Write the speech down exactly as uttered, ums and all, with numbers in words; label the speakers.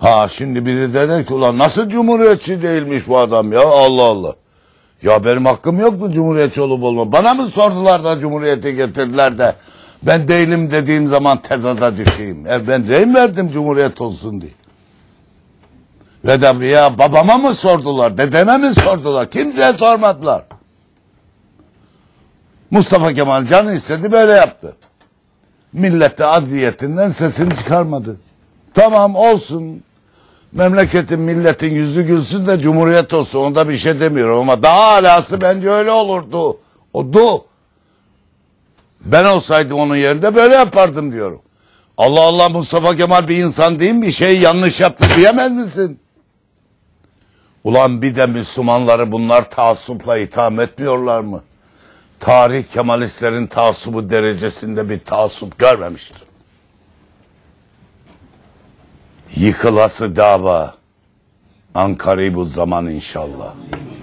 Speaker 1: Ha şimdi biri dedi ki ulan nasıl cumhuriyetçi değilmiş bu adam ya, Allah Allah. Ya benim hakkım yok mu cumhuriyetçi olup olma? Bana mı sordular da cumhuriyeti getirdiler de ben değilim dediğim zaman tezada düşeyim. E ben rey verdim cumhuriyet olsun diye. Ve de ya babama mı sordular, dedeme mi sordular? Kimseye sormadılar. Mustafa Kemal canı istedi, böyle yaptı. Millet de aziyetinden sesini çıkarmadı. Tamam olsun. Memleketin, milletin yüzü gülsün de cumhuriyet olsun. Onda bir şey demiyorum ama daha alası bence öyle olurdu. Oldu. Ben olsaydım onun yerinde böyle yapardım diyorum. Allah Allah, Mustafa Kemal bir insan değil mi? Bir şey yanlış yaptı diyemez misin? Ulan bir de Müslümanları bunlar taassupla itham etmiyorlar mı? Tarih Kemalistlerin taassubu derecesinde bir taassup görmemiştir. Yıkılası dava Ankara bu zaman inşallah.